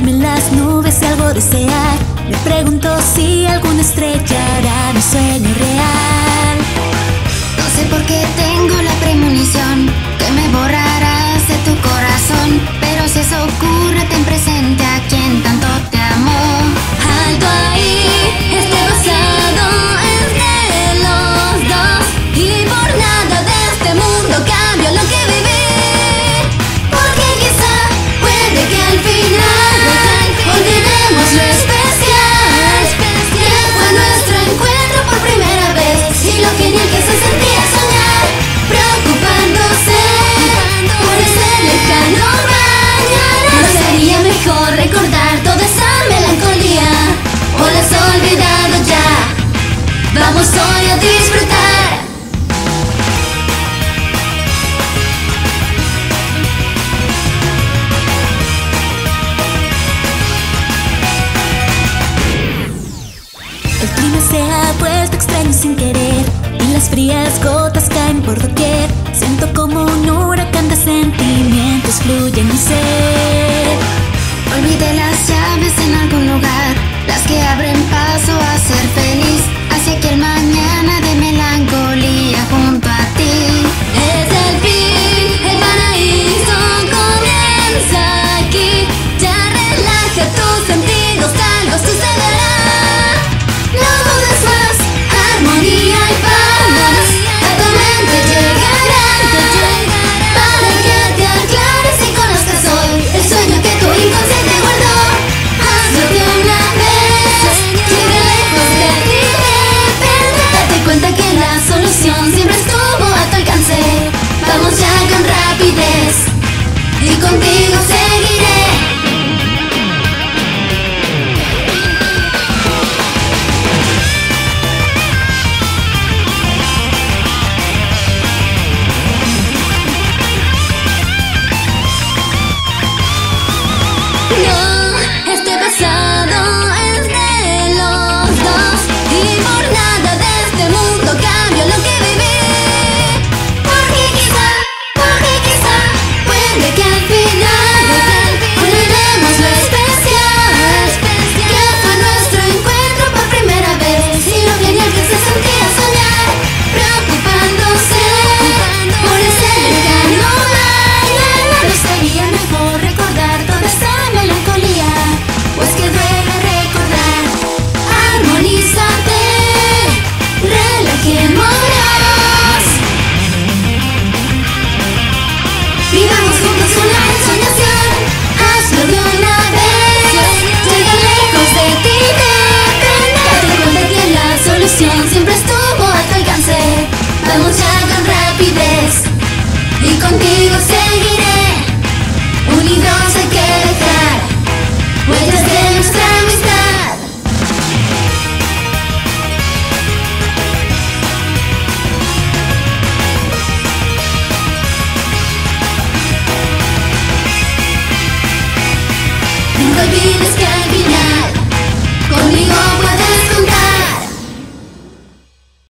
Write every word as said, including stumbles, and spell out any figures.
posarme en las nubes y algo desear. Me pregunto si alguna estrella hará mi sueño real. No sé por qué tengo la premonición que me borrarás de tu corazón, pero si eso ocurre ten presente a quien tanto te amó. Alto ahí, este pasado es de los dos y por nada de este mundo cambio lo que viví. Porque quizá puede que al final olvidemos lo especial que fue nuestro encuentro por primera vez y lo genial que se sentía soñar, preocupándose por ese lejano mañana. ¿No sería mejor recordar toda esa melancolía o la has olvidado ya? Vamos hoy a disfrutar. El clima se ha vuelto extraño sin querer y las frías gotas caen por doquier. Siento como un huracán de sentimientos fluye en mi ser. Olvidé las llaves en algún lugar, las que abren paso a